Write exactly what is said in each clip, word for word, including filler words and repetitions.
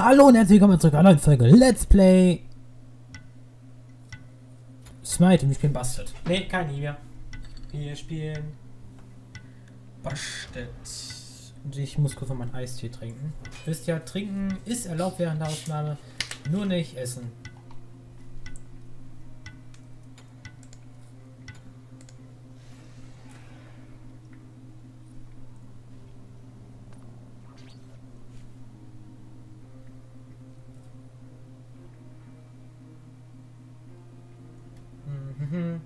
Hallo und herzlich willkommen zurück zu einer neuen Folge Let's Play Smite und ich bin Bastard. Ne, kein Nivea. Wir spielen Bastard. Und ich muss kurz noch meinen Eistee trinken. Wisst ja, trinken ist erlaubt während der Aufnahme, nur nicht essen. Mhm.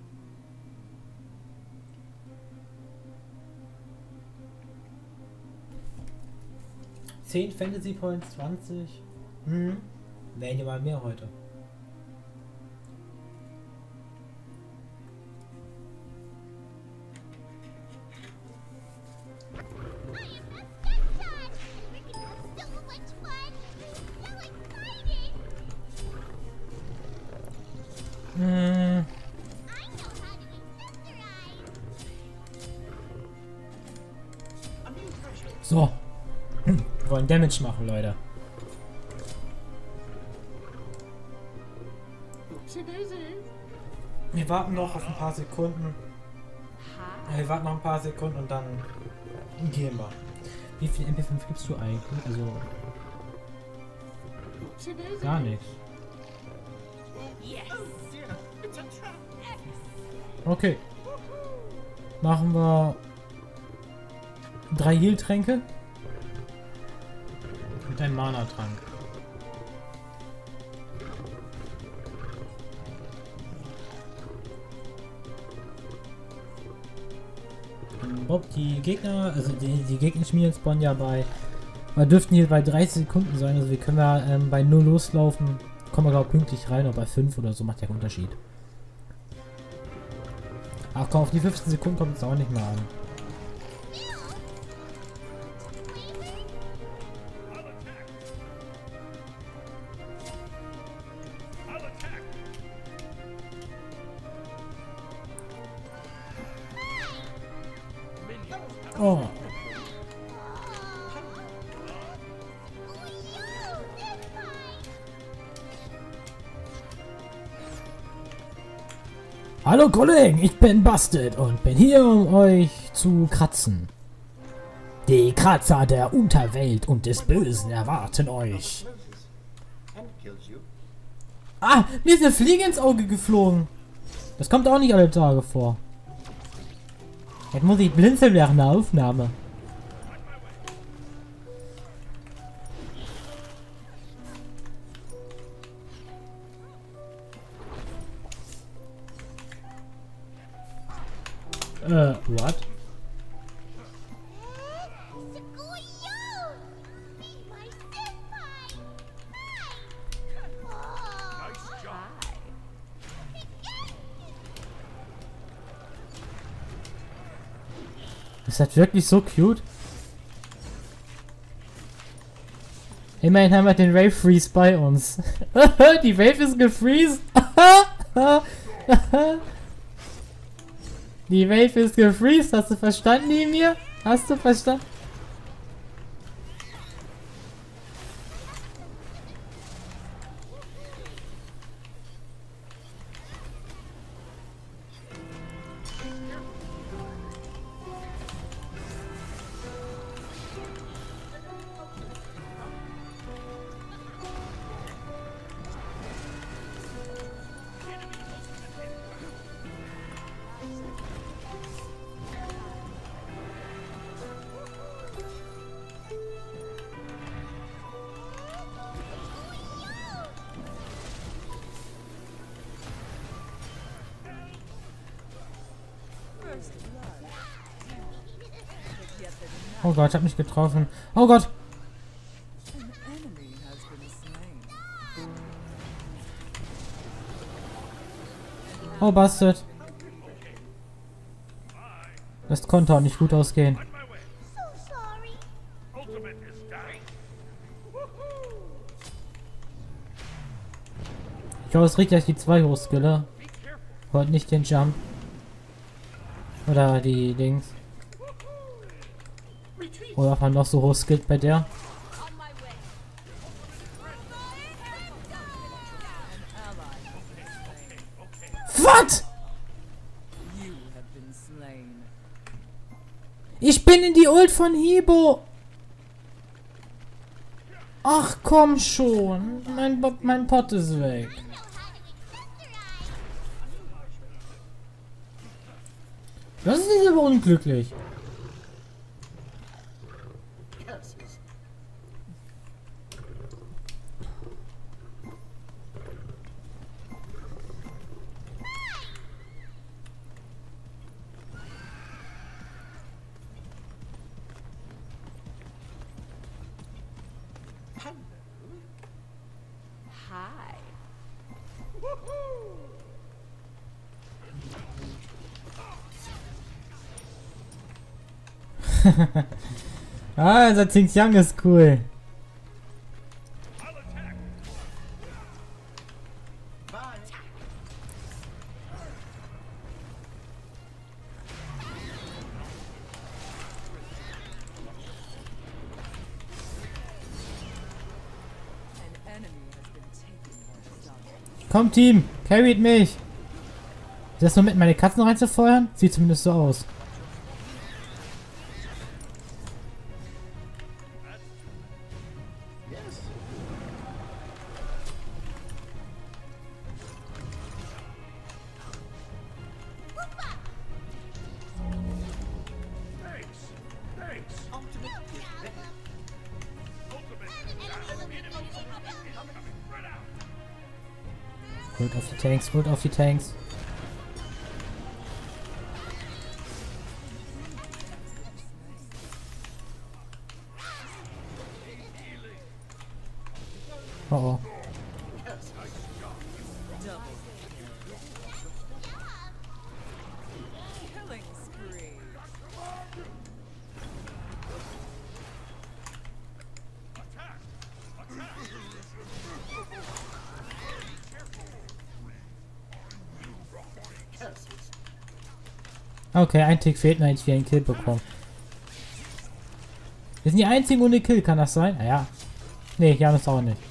zehn Fantasy Points, zwanzig. Hm. Wären ja mal mehr heute. Hm. So. Wir wollen Damage machen, Leute. Wir warten noch auf ein paar Sekunden. Wir warten noch ein paar Sekunden und dann gehen wir. Wie viel M P fünf gibst du eigentlich? Also gar nichts. Okay. Machen wir drei Heal-Tränke und ein Mana-Trank. Ob die Gegner, also die, die Gegner spawnen ja bei, wir dürften hier bei dreißig Sekunden sein, also wir können ja ähm, bei null loslaufen, kommen wir glaube pünktlich rein, oder bei fünf oder so, macht ja keinen Unterschied. Ach komm, auf die fünfzehn Sekunden kommt es auch nicht mehr an. Oh. Hallo Kollegen, ich bin Bastard und bin hier, um euch zu kratzen. Die Kratzer der Unterwelt und des Bösen erwarten euch. Ah, mir ist eine Fliege ins Auge geflogen. Das kommt auch nicht alle Tage vor. Jetzt muss ich blinzeln während der Aufnahme. Äh, what? Ist das wirklich so cute? Immerhin haben wir den Wave Freeze bei uns. Die Wave ist gefreezed. Die Wave ist gefreezed. Hast du verstanden, Emir? Hast du verstanden? Oh Gott, ich hab mich getroffen. Oh Gott! Oh Bastard! Das konnte auch nicht gut ausgehen. Ich glaube, es riecht gleich die zwei hochskille. Wollte nicht den Jump. Oder die Dings. Oder ob man noch so hoch skillt bei der. Was? Ich bin in die Ult von Hebo. Ach komm schon. Mein, mein Pot ist weg. Das ist aber unglücklich. Hi. Ah, unser Xinjiang ist cool. Komm, Team, carryt mich. Ist das nur mit meine Katzen reinzufeuern? Sieht zumindest so aus. Holt auf die Tanks, holt auf die Tanks. Oh oh. Okay, ein Tick fehlt noch, hätte ich einen Kill bekommen. Wir sind die einzigen ohne Kill, kann das sein? Naja. Nee, Janus auch nicht.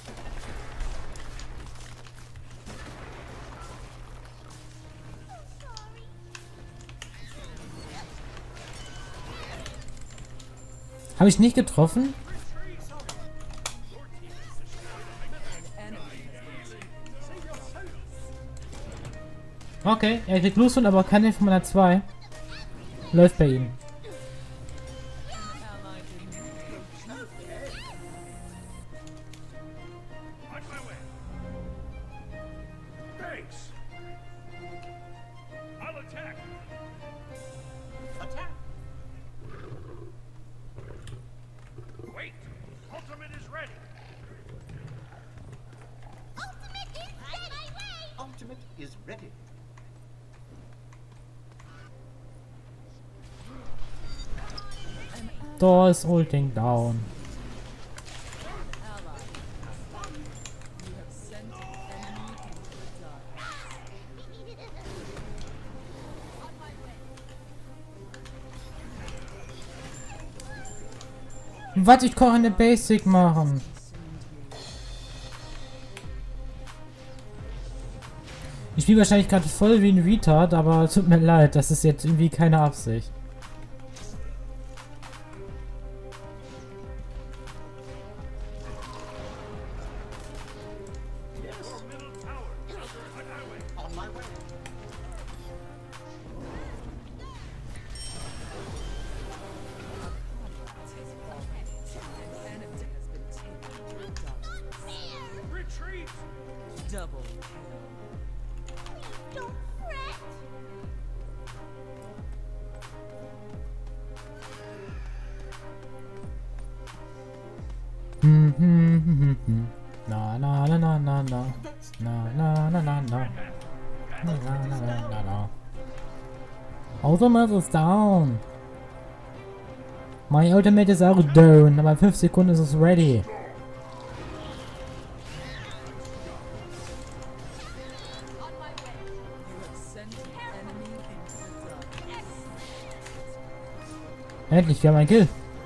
Habe ich nicht getroffen? Okay, er kriegt Losund, aber keine von meiner zwei. Läuft bei ihm. Ultimate is ready. Da ist Ulting down. Was? Ich kann eine Basic machen. Ich spiele wahrscheinlich gerade voll wie ein Retard, aber tut mir leid, das ist jetzt irgendwie keine Absicht. Double kill. Don't fret. Hm, hm, hm, hm, hm. Na, na, na, na, na, na. Na, na, na, na, na. Na, na, na, na, na, na. Ultimate is down. My ultimate is auch down, aber in fünf Sekunden ist es ready. Endlich, wir haben einen Kill.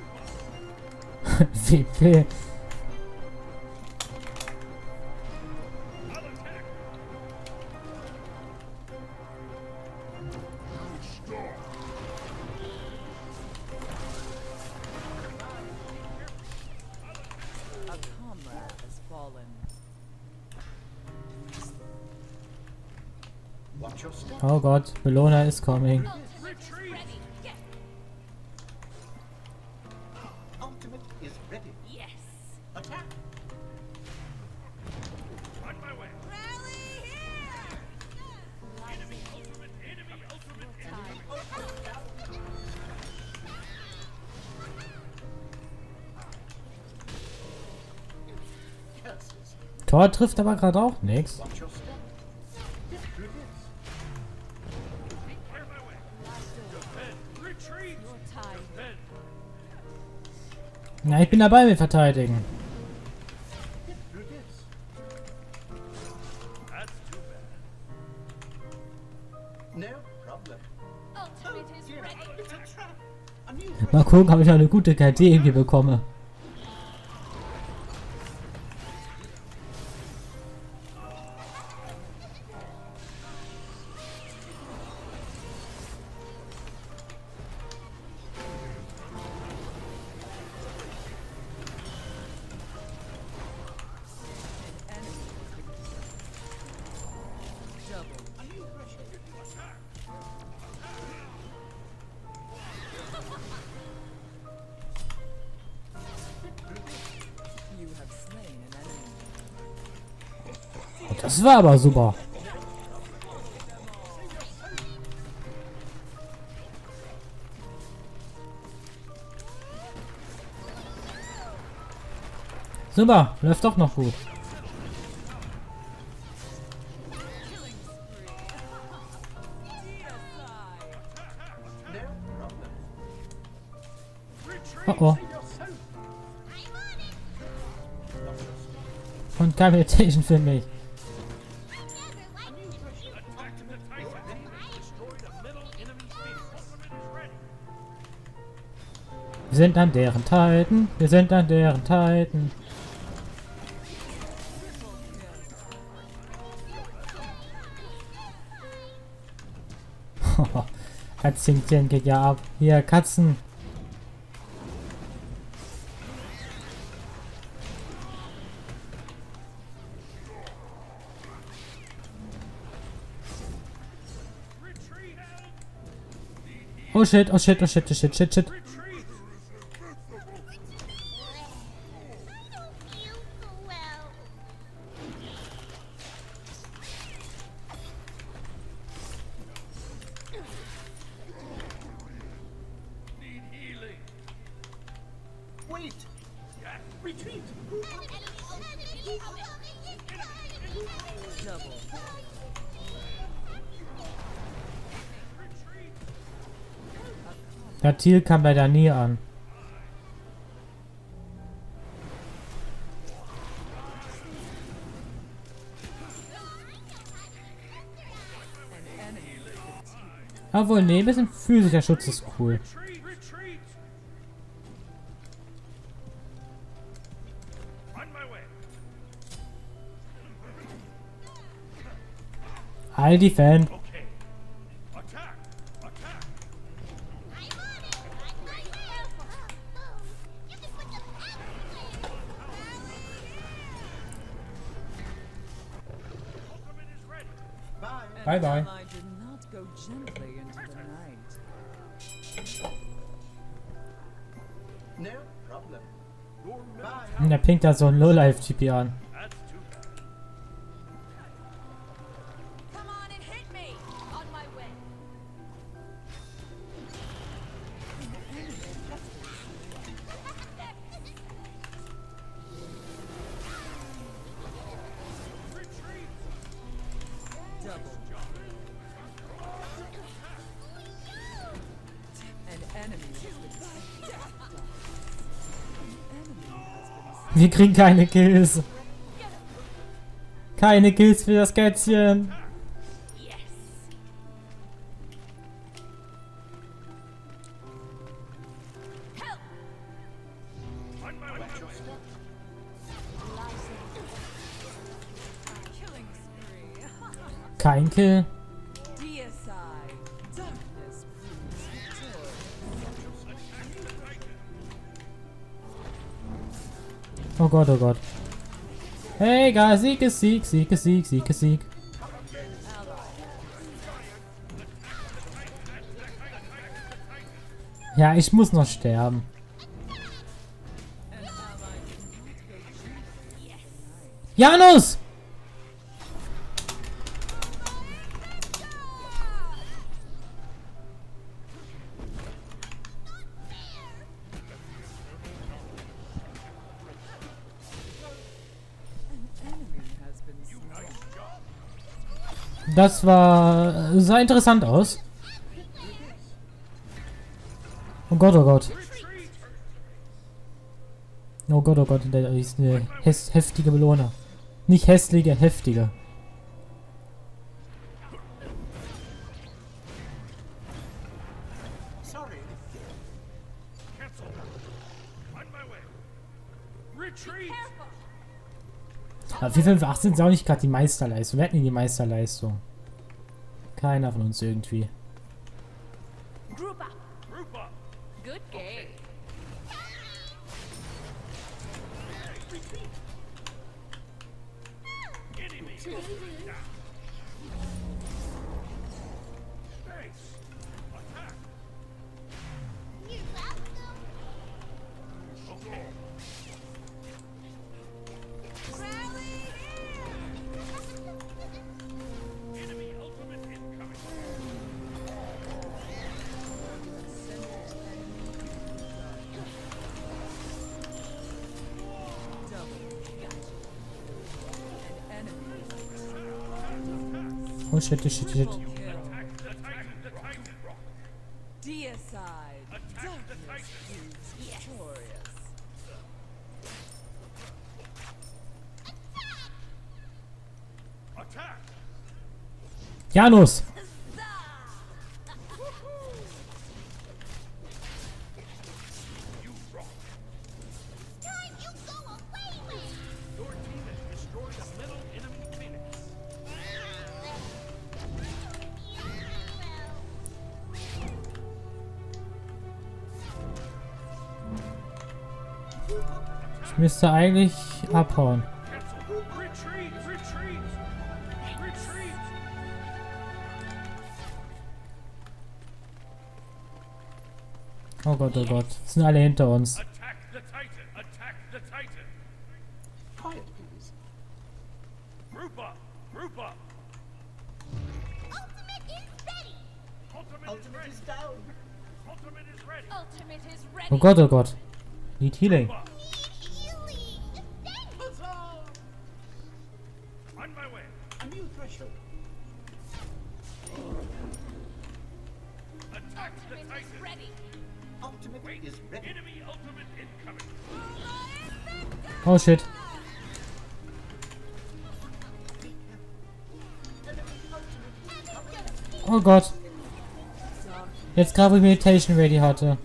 W P. comrade has fallen. Watch your step. Oh Gott, Bellona is coming. Ready. Get. Ultimate is ready. Yes. Attack. On my way. Rally here. Enemy ultimate, enemy ultimate, enemy. Curses. Tor trifft aber gerade auch nichts. Watch your step. Get through this. Clear my way. Defend. Retreat. Your time. Defend. Na, ich bin dabei mit verteidigen. Get through this. That's too bad. No problem. Ultimate is Dear, ready. it's a trap. A new Mal gucken, ob ich noch eine gute K D irgendwie bekomme. You have slain an enemy. Das war aber super. Super, läuft doch noch gut. No problem. Oh oh. You're so. I'm on it. Watch your step. Und keine Meditation für mich. I never liked it. You Attack the Titan. Destroy the middle enemy base. Ultimate is ready. Wir sind an deren Titan. Wir sind an deren Titan. Katzchen geht ja ab. Hier, Katzen. Retreat. Oh shit, oh shit, oh shit, oh shit, shit, shit. Retreat. I don't feel so well. Need healing. Wait. Yes. Retreat. Double. Retreat. Der Thiel kam leider nie an. An enemy defeated. Obwohl, nee, ein bisschen physischer Schutz ist cool. Retreat. Retreat. On my way. I'll defend. Okay. Attack. Attack. I'm on it. I'm right there. You can put the past Ultimate is ready. Bye. An Bye bye. ally did not go gently into the night. No problem. Your middle Bye. Und der pinkt da so ein Low-Life-T P an. That's too bad. Come on and hit me. On my way. Retreat. Double. An enemy has been slain. An enemy has been Wir kriegen keine Kills. Keine Kills für das Kätzchen. Yes. Help. On my way. Watch your step. killing spree. Kein Kill. Deicide. Darkness proves eternal. Oh Gott, oh Gott. Hey, guys, Sieg ist Sieg, Sieg ist Sieg, Sieg ist Sieg. Ja, ich muss noch sterben. Janus! Das war... sah interessant aus. Oh Gott, oh Gott. Oh Gott, oh Gott, da ist eine hes heftige Belohner. Nicht hässliche, heftige. Sorry. Cancel. On my way. Retreat. Aber vier fünf achtzehn ist auch nicht gerade die Meisterleistung. Wir hatten die Meisterleistung. Keiner von uns irgendwie. Group up. Group up. Good game. Enemy. Down. Base. Attack. You're welcome. Okay. Rally Enemy ultimate incoming. Oh shit, shit, shit. Attack the Titan. The Titan. Deicide. Attack the Titan. Victorious. Attack. Janus! You rock. time you go away with. Your team has destroyed a middle enemy Phoenix. Ich müsste eigentlich abhauen. Cancel. Retreat. Retreat. Retreat. Oh Gott, oh Gott. Sind alle hinter uns. Attack the Titan. Attack the Titan. Quiet, please. Group up. Group up. Ultimate is ready. Ultimate, is Ultimate ready. is down. Ultimate is ready. Ultimate is ready. Oh Gott, oh Gott. Need healing. Group up. Healing. Thank you. Huzzah! On my way. A new threshold. Attack the Ultimate is Titan. ready. Ultimate Wait. is ready. Enemy ultimate incoming. Oh shit. Oh Gott. Jetzt gerade, wo ich Meditation ready hatte.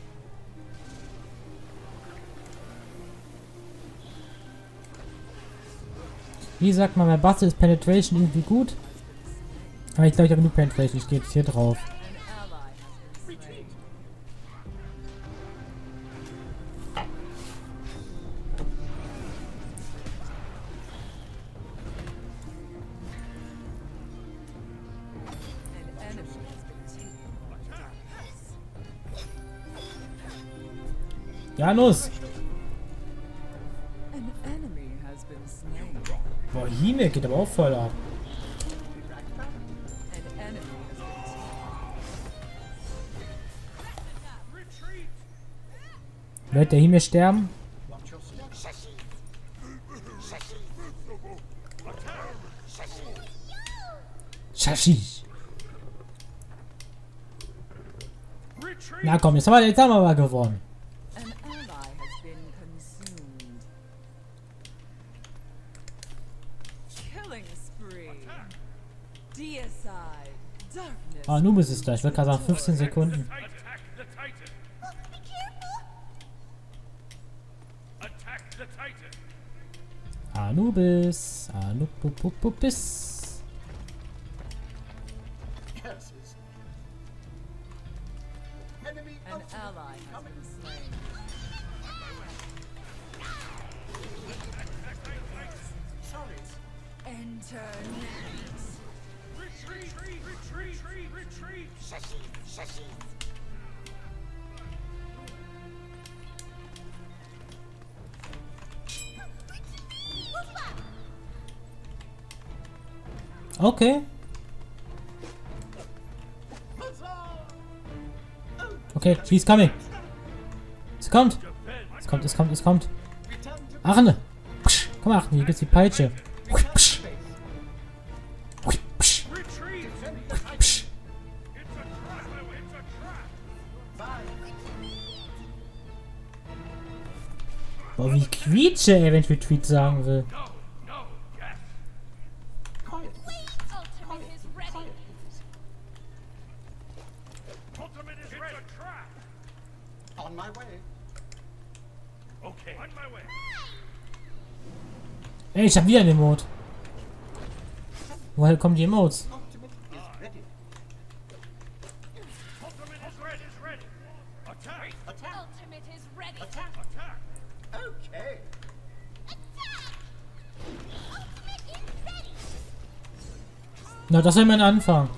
Wie sagt man, mein Buster ist Penetration irgendwie gut? Aber ich glaube, ich habe genug Penetration. Ich gehe jetzt hier drauf. An ally has been slain. An enemy has been taken by darkness. Janus! An enemy has been slain. Boah, Hime geht aber auch voll ab. An enemy has been Retreat. Wird der Hime sterben? Watch your step. Shashi! Retreat. Na komm, jetzt haben wir, jetzt haben wir aber gewonnen. An ally has been consumed. Killing spree. Deicide. Darkness. Ah, Nubis ist da. Ich würde gerade sagen fünfzehn Sekunden. Attack the Titan. Be careful. Attack the Titan. Anubis. Anubis. Curses. Enemy An ultimate ally has incoming. been slain. Retreat! Retreat! Retreat! Retreat! Shushi, shushi. Okay. Okay, she's coming. Es kommt. Es kommt, es kommt, es kommt. Arne. Psch. Komm mal, Arne, hier gibt's die Peitsche. Psch. Psch. Retreat! Psch. It's a trap! It's a trap! Boah, wie quietsche, ey, wenn ich Retreat sagen will. No! No! Yes! Quiet. Ultimate is ready. Ultimate is ready! It's a trap! On my way. Okay. On my way! Ey, ich hab wieder eine Emote. Woher kommen die Emotes? Ultimate is ready. Ultimate is ready! Is ready! Attack! Attack. Ultimate is ready. Attack. Attack! Okay. Ultimate is ready. Na, das ist mein Anfang.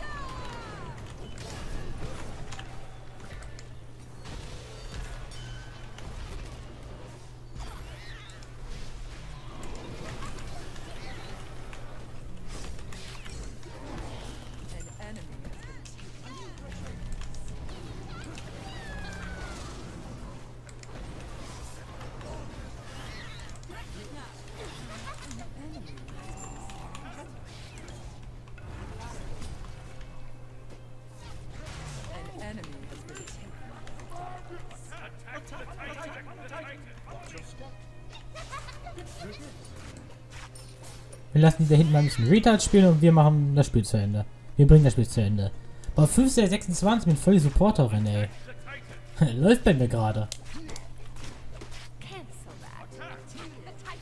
Wir lassen die da hinten mal ein bisschen Retard spielen und wir machen das Spiel zu Ende. Wir bringen das Spiel zu Ende. Bei fünfzehn sechsundzwanzig bin ich voll die Supporterin, ey. Läuft bei mir gerade. Cancel that. The Titan.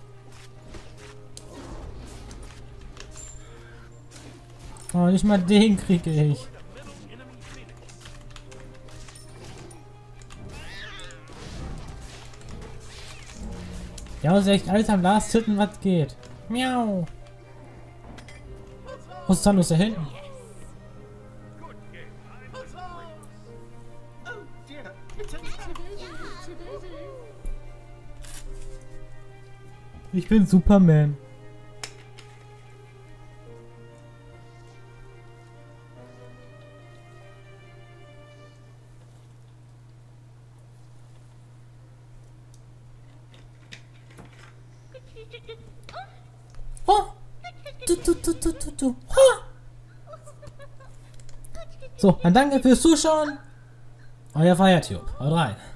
Oh, nicht mal den kriege ich. Ja, ist echt alles am Last Hitten, was geht. Miau. Wo ist Thanos da hinten? Oh dear. It's a Ich bin Superman. Oh. Du, du, du, du, du, du. Ha. So, dann danke fürs Zuschauen. Euer Feiertube. Haut rein.